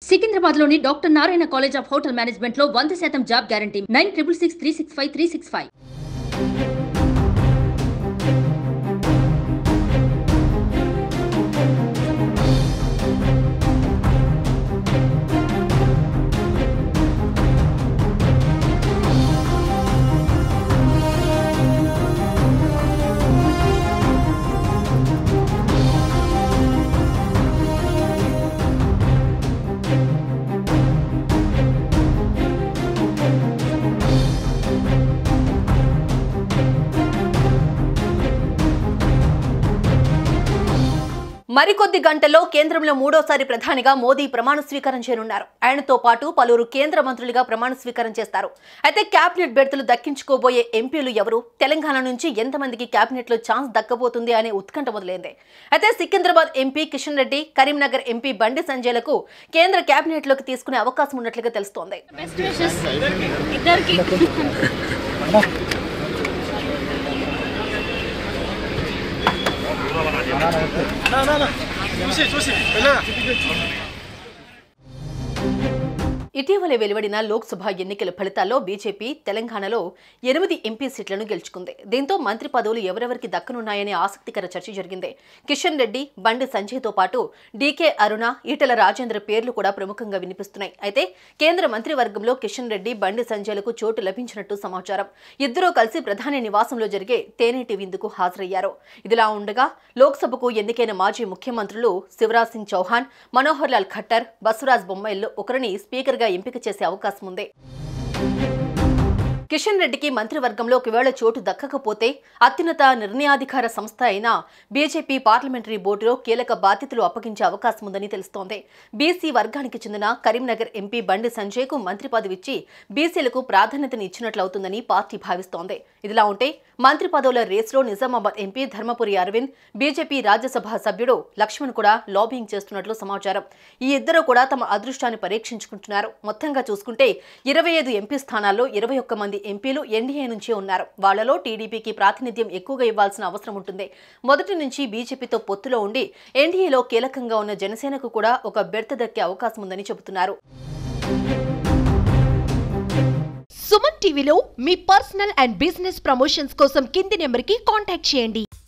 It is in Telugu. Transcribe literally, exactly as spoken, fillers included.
సికింద్రాబాద్ లోని doctor Narayana college of hotel management లో వంద శాతం job guarantee nine triple six three six five three six five. మరికొద్ది గంటల్లో కేంద్రంలో మూడోసారి ప్రధానిగా మోదీ ప్రమాణ స్వీకారం చేయనున్నారు. ఆయనతో పాటు పలువురు కేంద్ర మంత్రులుగా ప్రమాణ స్వీకారం చేస్తారు. అయితే క్యాబినెట్ బెర్తులు దక్కించుకోబోయే ఎంపీలు ఎవరు, తెలంగాణ నుంచి ఎంతమందికి క్యాబినెట్ లో ఛాన్స్ దక్కబోతుంది అనే ఉత్కంఠ మొదలైంది. అయితే సికింద్రాబాద్ ఎంపీ కిషన్ రెడ్డి, కరీంనగర్ ఎంపీ బండి సంజయ్లకు కేంద్ర క్యాబినెట్ లోకి తీసుకునే అవకాశం ఉన్నట్లుగా తెలుస్తోంది. No, no, no. చూసి చూసి ఇటీవల వెలువడిన లోక్సభ ఎన్నికల ఫలితాల్లో బీజేపీ తెలంగాణలో ఎనిమిది ఎంపీ సీట్లను గెలుచుకుంది. దీంతో మంత్రి పదవులు ఎవరెవరికి దక్కనున్నాయనే ఆసక్తికర చర్చ జరిగింది. కిషన్ రెడ్డి, బండి సంజయ్తో పాటు డీకే అరుణ, ఈటెల రాజేంద్ర పేర్లు కూడా ప్రముఖంగా వినిపిస్తున్నాయి. అయితే కేంద్ర మంత్రివర్గంలో కిషన్ రెడ్డి, బండి సంజయ్లకు చోటు లభించినట్టు సమాచారం. ఇద్దరూ కలిసి ప్రధాని నివాసంలో జరిగే తేనేటి విందుకు హాజరయ్యారు. ఇదిలా ఉండగా లోక్సభకు ఎన్నికైన మాజీ ముఖ్యమంత్రులు శివరాజ్ సింగ్ చౌహాన్, మనోహర్ లాల్ ఖట్టర్, బసవరాజ్ బొమ్మాయిల్లో ఒకరిని స్పీకర్గా ఎంపిక చేసే అవకాశం ఉంది. కిషన్ రెడ్డికి మంత్రివర్గంలో ఒకవేళ చోటు దక్కకపోతే అత్యున్నత నిర్ణయాధికార సంస్థ అయిన బీజేపీ పార్లమెంటరీ బోర్డులో కీలక బాధ్యతలు అప్పగించే అవకాశం ఉందని తెలుస్తోంది. బీసీ వర్గానికి చెందిన కరీంనగర్ ఎంపీ బండి సంజయ్కు మంత్రి పదవి ఇచ్చి బీసీలకు ప్రాధాన్యతను ఇచ్చినట్లవుతుందని పార్టీ భావిస్తోంది. ఇదిలా ఉంటే మంత్రి పదవుల రేసులో నిజామాబాద్ ఎంపీ ధర్మపురి అరవింద్, బీజేపీ రాజ్యసభ సభ్యుడు లక్ష్మణ్ కూడా లాబింగ్ చేస్తున్నట్లు సమాచారం. ఈ ఇద్దరు కూడా తమ అదృష్టాన్ని పరీక్షించుకుంటున్నారు. మొత్తంగా చూసుకుంటే ఇరవై ఐదు ఎంపీ స్థానాల్లో ఇరవై ఒక్క మంది ఎంపీలు ఎన్డీఏ నుంచే ఉన్నారు. వాళ్లలో టీడీపీకి ప్రాతినిధ్యం ఎక్కువగా ఇవ్వాల్సిన అవసరం ఉంటుంది. మొదటి నుంచి బీజేపీతో పొత్తులో ఉండి ఎన్డీఏలో కీలకంగా ఉన్న జనసేనకు కూడా ఒక బెర్త దక్కే అవకాశం ఉందని చెబుతున్నారు. సుమన్ టీవీలో మీ పర్సనల్ అండ్ బిజినెస్ ప్రమోషన్స్ కోసం కింది నెంబర్కి కాంటాక్ట్ చేయండి.